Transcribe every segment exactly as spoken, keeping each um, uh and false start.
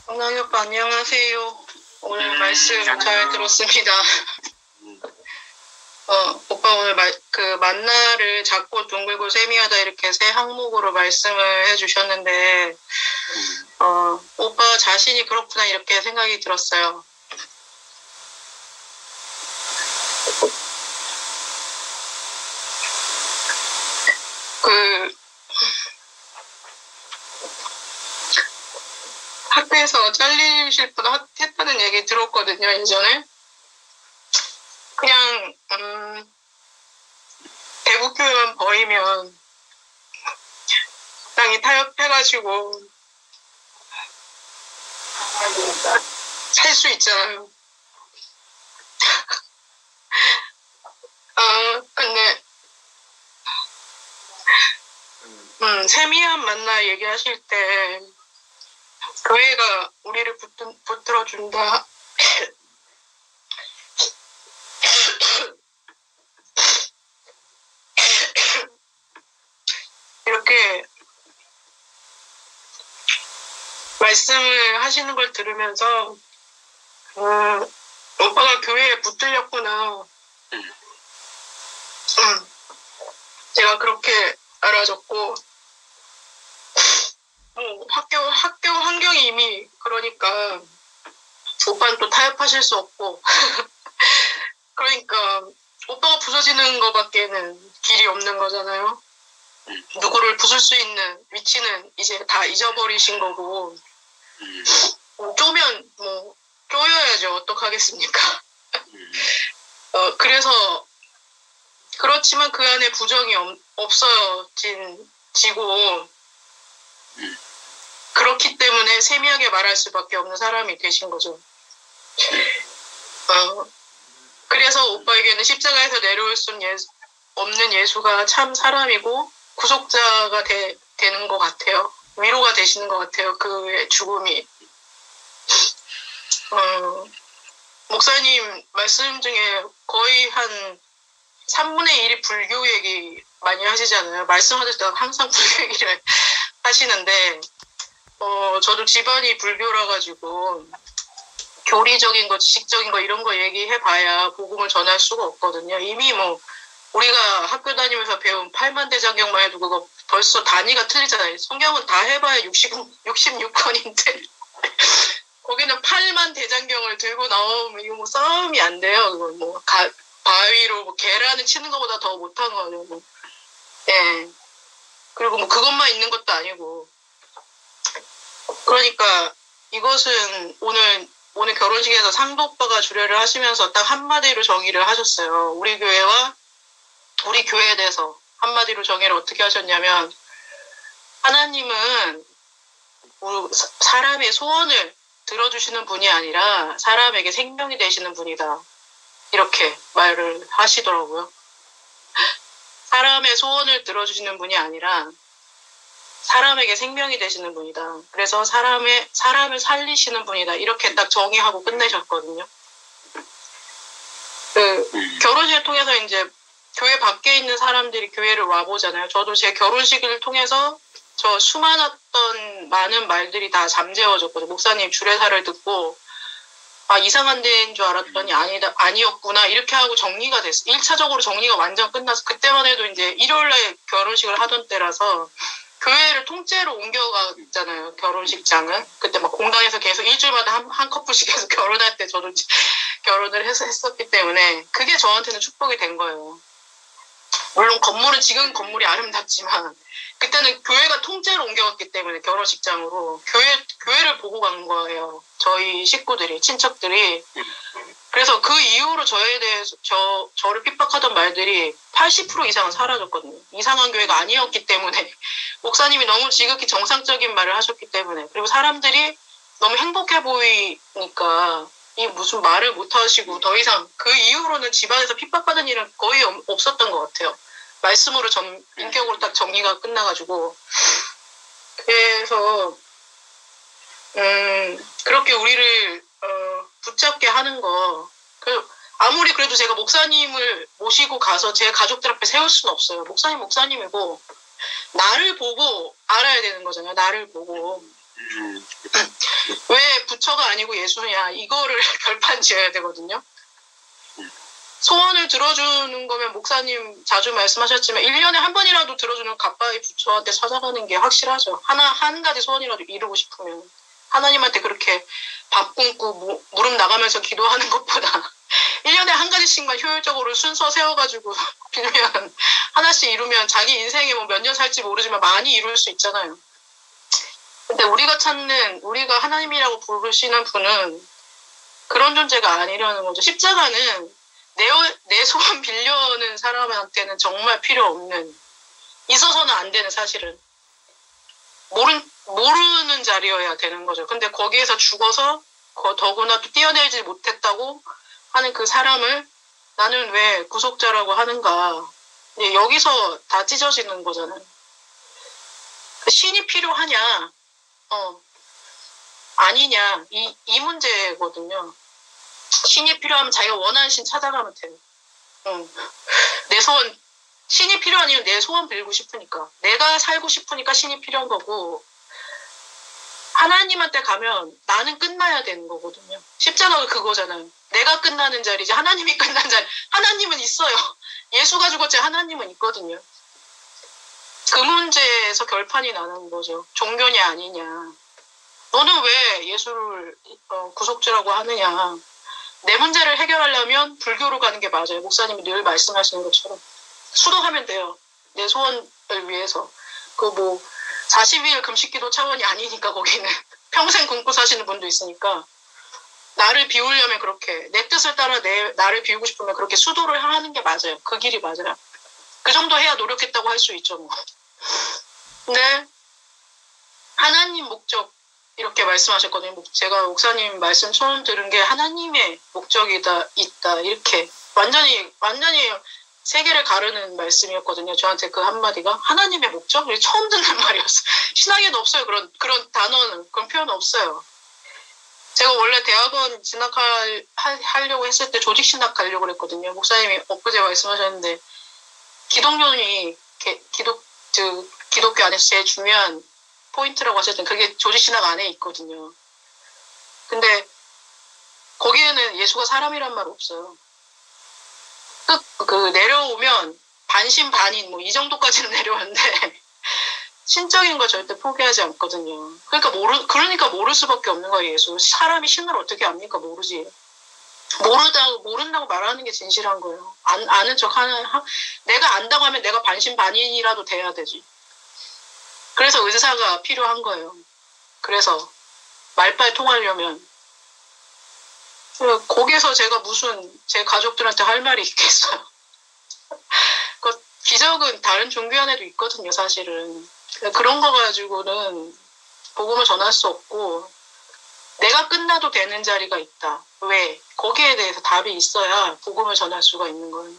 강남이 오빠 안녕하세요. 오늘 음, 말씀 잘 안녕. 들었습니다. 음, 어, 오빠 오늘 말, 그 만나를 작고 둥글고 세미하다 이렇게 세 항목으로 말씀을 해주셨는데 음, 어, 오빠 자신이 그렇구나 이렇게 생각이 들었어요. 그 학교에서 잘리실 분 했다는 얘기 들었거든요, 예전에. 그냥 음, 대구교회만 보이면 땅이 타협해가지고 살 수 있잖아요. 아, 근데 음, 세미한 만나 얘기하실 때 교회가 우리를 붙, 붙들어준다. 이렇게 말씀을 하시는 걸 들으면서 음, 오빠가 교회에 붙들렸구나. 음, 제가 그렇게 알아졌고 어, 학교 학교 환경이 이미 그러니까 오빠는 또 타협하실 수 없고 그러니까 오빠가 부서지는 것밖에는 길이 없는 거잖아요. 누구를 부술 수 있는 위치는 이제 다 잊어버리신 거고 뭐 쪼면 뭐 쪼여야죠. 어떡하겠습니까? 어, 그래서 그렇지만 그 안에 부정이 없, 없어진 지고 그렇기 때문에 세미하게 말할 수밖에 없는 사람이 되신 거죠. 어, 그래서 오빠에게는 십자가에서 내려올 수 예수, 없는 예수가 참 사람이고 구속자가 되, 되는 것 같아요. 위로가 되시는 것 같아요. 그의 죽음이. 어, 목사님 말씀 중에 거의 한 삼분의 일이 불교 얘기 많이 하시잖아요. 말씀하실 때 항상 불교 얘기를 하시는데 어, 저도 집안이 불교라 가지고 교리적인 거, 지식적인 거 이런 거 얘기해봐야 복음을 전할 수가 없거든요. 이미 뭐 우리가 학교 다니면서 배운 팔만대장경만 해도 그거 벌써 단위가 틀리잖아요. 성경은 다 해봐야 육십, 육십육 권인데 거기는 팔만 대장경을 들고 나오면 이거 뭐 싸움이 안 돼요. 그거 뭐 가, 바위로 뭐 계란을 치는 것보다 더 못한 거죠. 뭐. 예. 그리고 뭐 그것만 있는 것도 아니고. 그러니까 이것은 오늘 오늘 결혼식에서 상도 오빠가 주례를 하시면서 딱 한마디로 정의를 하셨어요. 우리 교회와 우리 교회에 대해서 한마디로 정의를 어떻게 하셨냐면 하나님은 사람의 소원을 들어주시는 분이 아니라 사람에게 생명이 되시는 분이다. 이렇게 말을 하시더라고요. 사람의 소원을 들어주시는 분이 아니라 사람에게 생명이 되시는 분이다. 그래서 사람의, 사람을 살리시는 분이다. 이렇게 딱 정의하고 끝내셨거든요. 그, 결혼식을 통해서 이제 교회 밖에 있는 사람들이 교회를 와보잖아요. 저도 제 결혼식을 통해서 저 수많았던 많은 말들이 다 잠재워졌거든요. 목사님 주례사를 듣고, 아, 이상한 데인 줄 알았더니 아니다, 아니었구나. 이렇게 하고 정리가 됐어요. 일 차적으로 정리가 완전 끝나서, 그때만 해도 이제 일요일날 결혼식을 하던 때라서, 교회를 통째로 옮겨갔잖아요, 결혼식장은. 그때 막 공당에서 계속 일주일마다 한, 한 커플씩 계속 결혼할 때 저도 결혼을 해서 했었기 때문에, 그게 저한테는 축복이 된 거예요. 물론 건물은 지금 건물이 아름답지만, 그때는 교회가 통째로 옮겨갔기 때문에 결혼식장으로 교회, 교회를 보고 간 거예요. 저희 식구들이, 친척들이. 그래서 그 이후로 저에 대해서, 저, 저를 핍박하던 말들이 팔십 퍼센트 이상은 사라졌거든요. 이상한 교회가 아니었기 때문에. 목사님이 너무 지극히 정상적인 말을 하셨기 때문에. 그리고 사람들이 너무 행복해 보이니까 이 무슨 말을 못 하시고 더 이상 그 이후로는 집안에서 핍박받은 일은 거의 없었던 것 같아요. 말씀으로 전, 인격으로 딱 정리가 끝나가지고. 그래서, 음, 그렇게 우리를, 어, 붙잡게 하는 거. 그, 아무리 그래도 제가 목사님을 모시고 가서 제 가족들 앞에 세울 수는 없어요. 목사님, 목사님이고, 나를 보고 알아야 되는 거잖아요. 나를 보고. 왜 부처가 아니고 예수냐 이거를 결판 지어야 되거든요. 소원을 들어주는 거면 목사님 자주 말씀하셨지만 일 년에 한 번이라도 들어주는 가까이 부처한테 찾아가는 게 확실하죠. 하나 한 가지 소원이라도 이루고 싶으면 하나님한테 그렇게 밥 굶고 무릎 나가면서 기도하는 것보다 일 년에 한 가지씩만 효율적으로 순서 세워가지고 빌면 하나씩 이루면 자기 인생에 뭐 몇 년 살지 모르지만 많이 이룰 수 있잖아요. 근데 우리가 찾는 우리가 하나님이라고 부르시는 분은 그런 존재가 아니라는 거죠. 십자가는 내, 내 소원 빌려는 사람한테는 정말 필요 없는, 있어서는 안 되는 사실은. 모른, 모르는 자리여야 되는 거죠. 근데 거기에서 죽어서 더구나 또 떼어내지 못했다고 하는 그 사람을 나는 왜 구속자라고 하는가. 여기서 다 찢어지는 거잖아요. 신이 필요하냐, 어, 아니냐, 이, 이 문제거든요. 신이 필요하면 자기가 원하는 신 찾아가면 돼요. 응. 내 소원, 신이 필요하니까 내 소원 빌고 싶으니까. 내가 살고 싶으니까 신이 필요한 거고, 하나님한테 가면 나는 끝나야 되는 거거든요. 십자가가 그거잖아요. 내가 끝나는 자리지 하나님이 끝난 자리. 하나님은 있어요. 예수가 죽었지 하나님은 있거든요. 그 문제에서 결판이 나는 거죠. 종교냐 아니냐. 너는 왜 예수를 어, 구속주라고 하느냐. 내 문제를 해결하려면 불교로 가는 게 맞아요. 목사님이 늘 말씀하시는 것처럼. 수도하면 돼요. 내 소원을 위해서. 그 뭐 사십 일 금식기도 차원이 아니니까 거기는. 평생 굶고 사시는 분도 있으니까. 나를 비우려면 그렇게. 내 뜻을 따라 내, 나를 비우고 싶으면 그렇게 수도를 하는 게 맞아요. 그 길이 맞아요. 그 정도 해야 노력했다고 할 수 있죠. 뭐. 근데 하나님 목적 이렇게 말씀하셨거든요. 제가 목사님 말씀 처음 들은 게 하나님의 목적이다 있다 이렇게 완전히 완전히 세계를 가르는 말씀이었거든요. 저한테 그 한마디가 하나님의 목적? 처음 듣는 말이었어요. 신학에도 없어요. 그런 그런 단어는 그런 표현은 없어요. 제가 원래 대학원 진학하려고 했을 때 조직신학 가려고 그랬거든요. 목사님이 엊그제 말씀하셨는데 기독론이 기독 그 기독교 안에서 제일 중요한 포인트라고 하셨던 그게 조직신학 안에 있거든요. 근데 거기에는 예수가 사람이란 말 없어요. 끝, 그 내려오면 반신반인 뭐 이 정도까지는 내려왔는데 신적인 거 절대 포기하지 않거든요. 그러니까 모르 그러니까 모를 수밖에 없는 거예요. 예수. 사람이 신을 어떻게 압니까? 모르지. 모르다고 모른다고 말하는 게 진실한 거예요. 안, 아는 척 하는 하, 내가 안다고 하면 내가 반신반인이라도 돼야 되지. 그래서 의사가 필요한 거예요. 그래서 말빨 통하려면 거기에서 제가 무슨 제 가족들한테 할 말이 있겠어요. 그 기적은 다른 종교 안에도 있거든요. 사실은 그런 거 가지고는 복음을 전할 수 없고 내가 끝나도 되는 자리가 있다. 왜? 거기에 대해서 답이 있어야 복음을 전할 수가 있는 거예요.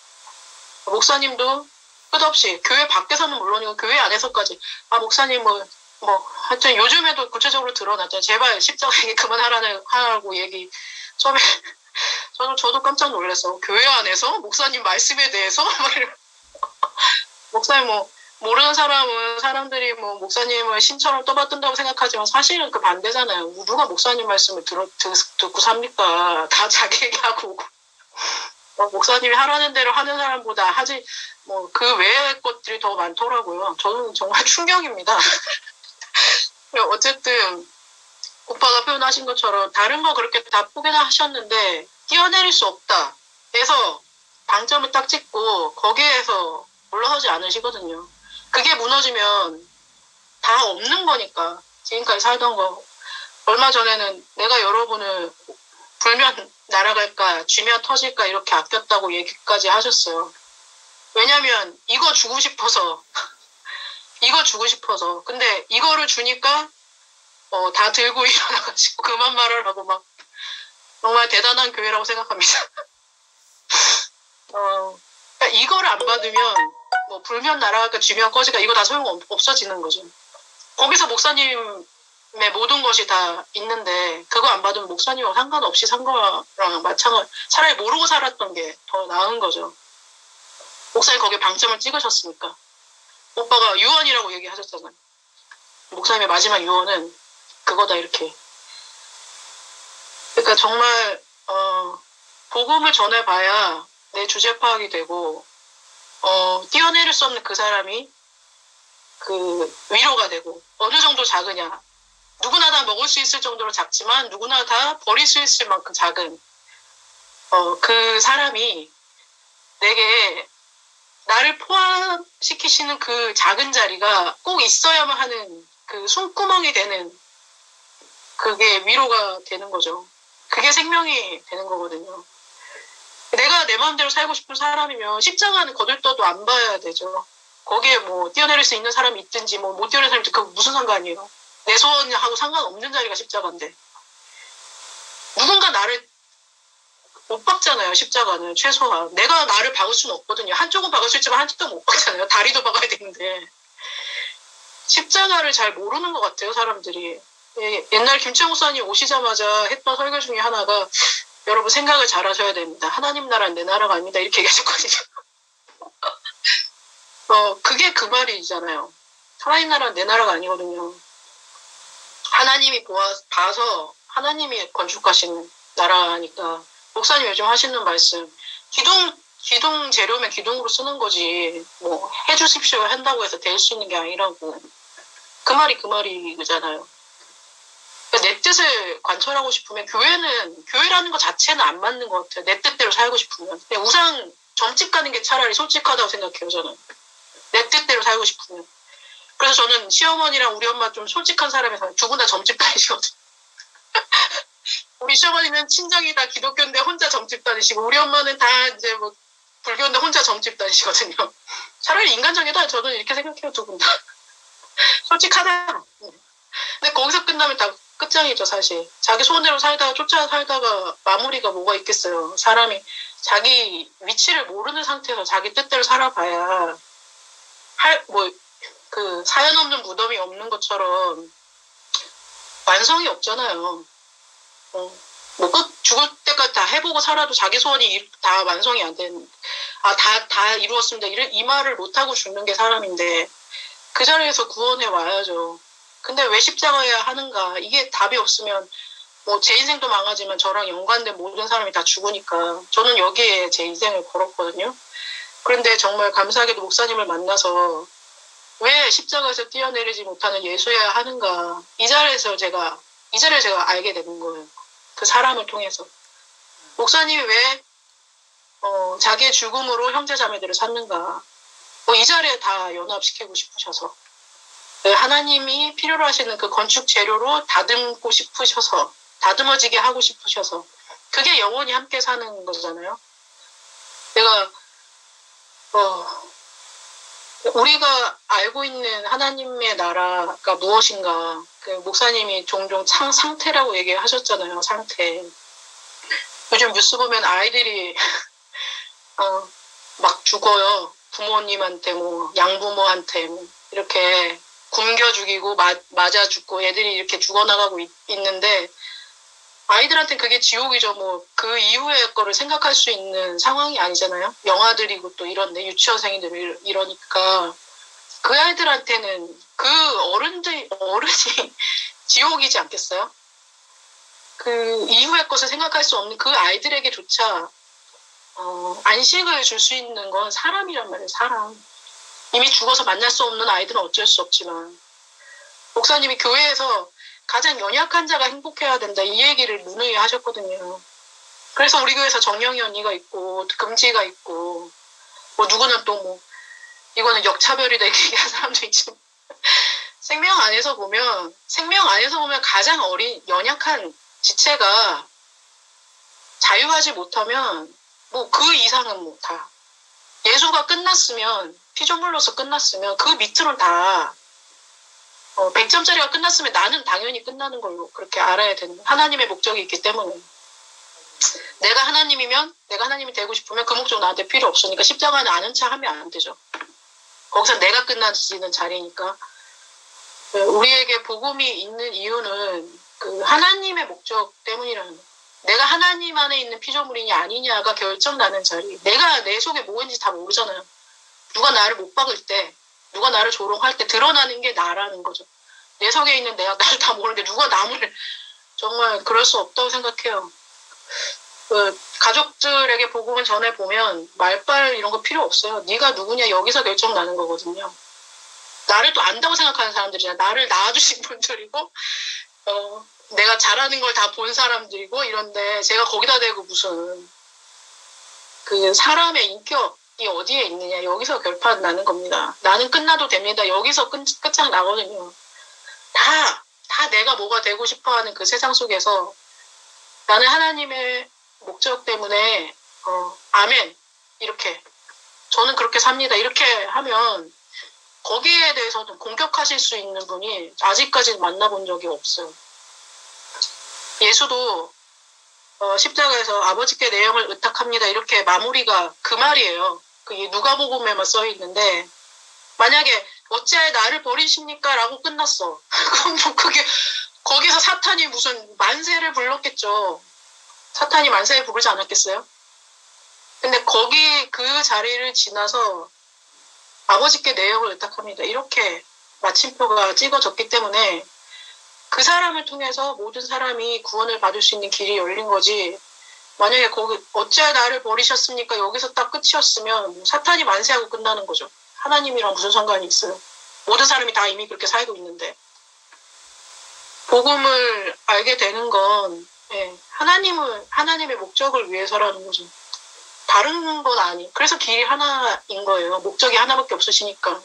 목사님도 끝없이 교회 밖에서는 물론이고 교회 안에서까지 아 목사님 뭐 뭐 하여튼 요즘에도 구체적으로 드러났잖아요. 제발 십자가 얘기 그만하라는 하라고 얘기 처음에 저도 저도 깜짝 놀랐어. 교회 안에서 목사님 말씀에 대해서 막 이런 목사님 뭐 모르는 사람은 사람들이 뭐 목사님을 신처럼 떠받든다고 생각하지만 사실은 그 반대잖아요. 누가 목사님 말씀을 들어, 듣, 듣고 삽니까? 다 자기 얘기하고 어, 목사님이 하라는 대로 하는 사람보다 하지 뭐 그 외의 것들이 더 많더라고요. 저는 정말 충격입니다. 어쨌든 오빠가 표현하신 것처럼 다른 거 그렇게 다 포기나 하셨는데 뛰어내릴 수 없다 해서 방점을 딱 찍고 거기에서 물러서지 않으시거든요. 그게 무너지면 다 없는 거니까 지금까지 살던 거. 얼마 전에는 내가 여러분을 불면 날아갈까 쥐면 터질까 이렇게 아꼈다고 얘기까지 하셨어요. 왜냐면 이거 주고 싶어서 이거 주고 싶어서. 근데 이거를 주니까 어, 다 들고 일어나가지고 그만 말을 하고 막 정말 대단한 교회라고 생각합니다. 어, 그러니까 이거를 안 받으면 뭐 불면 날아갈까 쥐면 꺼질까 이거 다 소용 없어지는 거죠. 거기서 목사님의 모든 것이 다 있는데 그거 안 받으면 목사님하고 상관없이 산 거랑 마찬가지. 차라리 모르고 살았던 게 더 나은 거죠. 목사님 거기에 방점을 찍으셨으니까. 오빠가 유언이라고 얘기하셨잖아요. 목사님의 마지막 유언은 그거다 이렇게. 그러니까 정말 어, 복음을 전해봐야 내 주제 파악이 되고 어, 뛰어내릴 수 없는 그 사람이 그 위로가 되고 어느 정도 작으냐. 누구나 다 먹을 수 있을 정도로 작지만 누구나 다 버릴 수 있을 만큼 작은 어, 그 사람이 내게 나를 포함시키시는 그 작은 자리가 꼭 있어야만 하는 그 숨구멍이 되는 그게 위로가 되는 거죠. 그게 생명이 되는 거거든요. 내가 내 마음대로 살고 싶은 사람이면 십자가는 거들떠도 안 봐야 되죠. 거기에 뭐 뛰어내릴 수 있는 사람이 있든지 뭐 못 뛰어내릴 사람이 있든지 그거 무슨 상관이에요. 내 소원하고 상관없는 자리가 십자가인데 누군가 나를 못 박잖아요. 십자가는 최소한 내가 나를 박을 수는 없거든요. 한쪽은 박을 수 있지만 한쪽은 못 박잖아요. 다리도 박아야 되는데 십자가를 잘 모르는 것 같아요. 사람들이. 예, 옛날 김채영 목사님 오시자마자 했던 설교 중에 하나가 여러분 생각을 잘 하셔야 됩니다. 하나님 나라는 내 나라가 아닙니다. 이렇게 얘기하셨거든요. 어, 그게 그 말이잖아요. 하나님 나라는 내 나라가 아니거든요. 하나님이 보아, 봐서 하나님이 건축하시는 나라니까 목사님 요즘 하시는 말씀 기둥, 기둥 재료면 기둥으로 쓰는 거지 뭐 해주십시오 한다고 해서 될 수 있는 게 아니라고 그 말이 그 말이잖아요. 내 뜻을 관철하고 싶으면 교회는 교회라는 것 자체는 안 맞는 것 같아요. 내 뜻대로 살고 싶으면 그냥 우상 점집 가는 게 차라리 솔직하다고 생각해요. 저는 내 뜻대로 살고 싶으면. 그래서 저는 시어머니랑 우리 엄마 좀 솔직한 사람이라서 두 분 다 점집 다니시거든요. 우리 시어머니는 친정이 다 기독교인데 혼자 점집 다니시고 우리 엄마는 다 이제 뭐 불교인데 혼자 점집 다니시거든요. 차라리 인간적이다. 저는 이렇게 생각해요. 두 분 다. 솔직하다. 근데 거기서 끝나면 다 끝장이죠. 사실. 자기 손으로 살다가 쫓아 살다가 마무리가 뭐가 있겠어요. 사람이 자기 위치를 모르는 상태에서 자기 뜻대로 살아봐야 할, 뭐, 그 사연 없는 무덤이 없는 것처럼 완성이 없잖아요. 어, 뭐 끝, 죽을 때까지 다 해보고 살아도 자기 소원이 다 완성이 안 된, 아, 다, 다 이루었습니다. 이, 이 말을 못하고 죽는 게 사람인데, 그 자리에서 구원해 와야죠. 근데 왜 십자가여야 하는가? 이게 답이 없으면, 뭐, 제 인생도 망하지만 저랑 연관된 모든 사람이 다 죽으니까, 저는 여기에 제 인생을 걸었거든요. 그런데 정말 감사하게도 목사님을 만나서, 왜 십자가에서 뛰어내리지 못하는 예수여야 하는가? 이 자리에서 제가, 이 자리를 제가 알게 되는 거예요. 그 사람을 통해서. 목사님이 왜, 어, 자기의 죽음으로 형제 자매들을 찾는가? 뭐 이 자리에 다 연합시키고 싶으셔서. 하나님이 필요로 하시는 그 건축 재료로 다듬고 싶으셔서, 다듬어지게 하고 싶으셔서. 그게 영원히 함께 사는 거잖아요. 내가, 어, 우리가 알고 있는 하나님의 나라가 무엇인가. 그 목사님이 종종 상, 상태라고 얘기하셨잖아요. 상태. 요즘 뉴스 보면 아이들이 어, 막 죽어요. 부모님한테 뭐 양부모한테 뭐 이렇게 굶겨 죽이고 마, 맞아 죽고 애들이 이렇게 죽어나가고 있, 있는데 아이들한테는 그게 지옥이죠. 뭐 그 이후의 거를 생각할 수 있는 상황이 아니잖아요. 영아들이고 또 이런데 유치원생들 이러니까 그 아이들한테는 그 어른들 어른이 지옥이지 않겠어요? 그 이후의 것을 생각할 수 없는 그 아이들에게조차 어, 안식을 줄 수 있는 건 사람이란 말이에요. 사람. 이미 죽어서 만날 수 없는 아이들은 어쩔 수 없지만 목사님이 교회에서 가장 연약한 자가 행복해야 된다. 이 얘기를 누누이 하셨거든요. 그래서 우리 교회에서 정영이 언니가 있고 금지가 있고 뭐 누구는 또 뭐 이거는 역차별이다 이렇게 얘기하는 사람도 있지만 생명 안에서 보면 생명 안에서 보면 가장 어린 연약한 지체가 자유하지 못하면 뭐 그 이상은 뭐 다 예수가 끝났으면 피조물로서 끝났으면 그 밑으로는 다 어, 백 점짜리가 끝났으면 나는 당연히 끝나는 걸로 그렇게 알아야 되는 하나님의 목적이 있기 때문에 내가 하나님이면 내가 하나님이 되고 싶으면 그 목적 나한테 필요 없으니까 십자가는 아는 척 하면 안 되죠. 거기서 내가 끝나지는 자리니까 우리에게 복음이 있는 이유는 그 하나님의 목적 때문이라는 거예요. 내가 하나님 안에 있는 피조물이냐 아니냐가 결정나는 자리. 내가 내 속에 뭐 있는지 다 모르잖아요. 누가 나를 못 박을 때 누가 나를 조롱할 때 드러나는 게 나라는 거죠. 내 속에 있는 내가 나를 다 모르는데 누가 남을 정말 그럴 수 없다고 생각해요. 그 가족들에게 복음을 전해보면 말빨 이런 거 필요 없어요. 네가 누구냐 여기서 결정 나는 거거든요. 나를 또 안다고 생각하는 사람들이잖아. 나를 낳아주신 분들이고 어, 내가 잘하는 걸 다 본 사람들이고 이런데 제가 거기다 대고 무슨 그 사람의 인격이 어디에 있느냐 여기서 결판 나는 겁니다. 나는 끝나도 됩니다. 여기서 끝, 끝장 나거든요. 다, 다 내가 뭐가 되고 싶어하는 그 세상 속에서 나는 하나님의 목적 때문에 어, 아멘 이렇게 저는 그렇게 삽니다. 이렇게 하면 거기에 대해서는 공격하실 수 있는 분이 아직까지는 만나본 적이 없어요. 예수도 어, 십자가에서 아버지께 내 영을 의탁합니다. 이렇게 마무리가 그 말이에요. 그게 누가복음에만 써 있는데 만약에 어찌하여 나를 버리십니까? 라고 끝났어. 그럼 뭐 그게 거기서 사탄이 무슨 만세를 불렀겠죠. 사탄이 만세를 부르지 않았겠어요? 근데 거기 그 자리를 지나서 아버지께 내 영을 의탁합니다. 이렇게 마침표가 찍어졌기 때문에 그 사람을 통해서 모든 사람이 구원을 받을 수 있는 길이 열린 거지. 만약에 거기 어찌하여 나를 버리셨습니까? 여기서 딱 끝이었으면 사탄이 만세하고 끝나는 거죠. 하나님이랑 무슨 상관이 있어요? 모든 사람이 다 이미 그렇게 살고 있는데. 복음을 알게 되는 건 예, 하나님을 하나님의 목적을 위해서라는 거죠. 다른 건 아니. 그래서 길이 하나인 거예요. 목적이 하나밖에 없으시니까.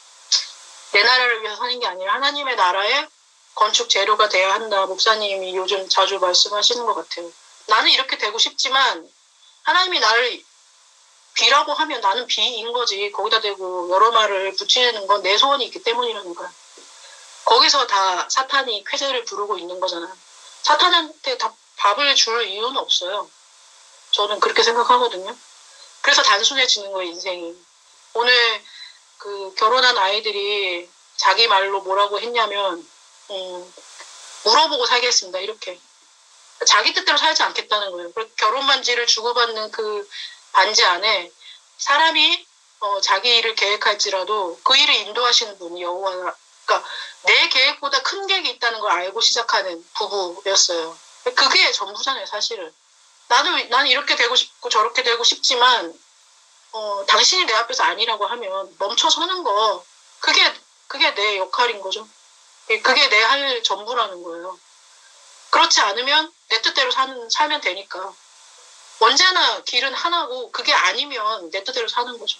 내 나라를 위해서 사는 게 아니라 하나님의 나라의 건축 재료가 돼야 한다. 목사님이 요즘 자주 말씀하시는 것 같아요. 나는 이렇게 되고 싶지만 하나님이 나를 비라고 하면 나는 비인 거지. 거기다 대고 여러 말을 붙이는 건 내 소원이 있기 때문이라는 거야. 거기서 다 사탄이 쾌재를 부르고 있는 거잖아. 사탄한테 다 밥을 줄 이유는 없어요. 저는 그렇게 생각하거든요. 그래서 단순해지는 거예요, 인생이. 오늘 그 결혼한 아이들이 자기 말로 뭐라고 했냐면 음, 물어보고 살겠습니다. 이렇게. 자기 뜻대로 살지 않겠다는 거예요. 결혼 반지를 주고받는 그 반지 안에 사람이 어, 자기 일을 계획할지라도 그 일을 인도하시는 분이 여호와, 그러니까 내 계획보다 큰 계획이 있다는 걸 알고 시작하는 부부였어요. 그게 전부잖아요, 사실은. 나는, 나는 이렇게 되고 싶고 저렇게 되고 싶지만 어, 당신이 내 앞에서 아니라고 하면 멈춰서는 거, 그게, 그게 내 역할인 거죠. 그게 내 할 전부라는 거예요. 그렇지 않으면 내 뜻대로 사는, 살면 되니까. 언제나 길은 하나고 그게 아니면 내 뜻대로 사는 거죠.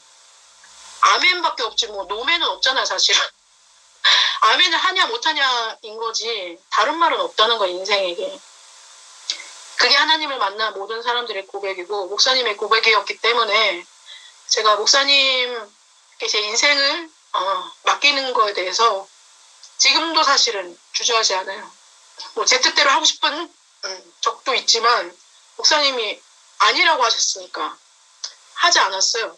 아멘밖에 없지 뭐 노멘은 없잖아 사실은. 아멘을 하냐 못하냐인 거지 다른 말은 없다는 거야 인생에게. 그게 하나님을 만난 모든 사람들의 고백이고 목사님의 고백이었기 때문에 제가 목사님께 제 인생을 어, 맡기는 거에 대해서 지금도 사실은 주저하지 않아요. 뭐 제 뜻대로 하고 싶은 음, 적도 있지만 목사님이 아니라고 하셨으니까 하지 않았어요.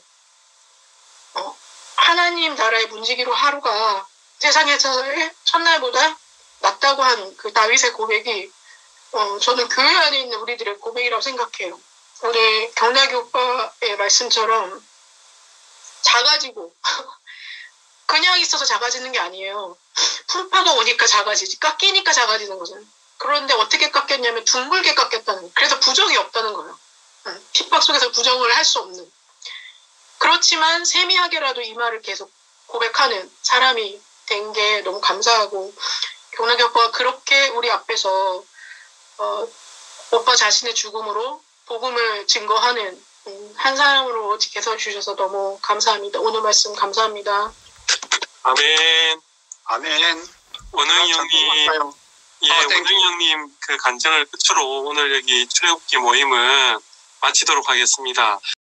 어, 하나님 나라의 문지기로 하루가 세상에서의 첫날보다 낫다고 한 그 다윗의 고백이 어, 저는 교회 안에 있는 우리들의 고백이라고 생각해요. 우리 경락이 오빠의 말씀처럼 작아지고 그냥 있어서 작아지는 게 아니에요. 풍파가 오니까 작아지지, 깎이니까 작아지는 거잖아요. 그런데 어떻게 깎였냐면 둥글게 깎였다는, 그래서 부정이 없다는 거예요. 응. 핍박 속에서 부정을 할 수 없는. 그렇지만 세미하게라도 이 말을 계속 고백하는 사람이 된 게 너무 감사하고, 경락이 오빠가 그렇게 우리 앞에서 어, 오빠 자신의 죽음으로 복음을 증거하는 음, 한 사람으로 지켜서 주셔서 너무 감사합니다. 오늘 말씀 감사합니다. 아멘. 아멘. 원흥이 형님, 예, 아, 원흥이 형님 그 간증을 끝으로 오늘 여기 출애굽기 모임은 마치도록 하겠습니다.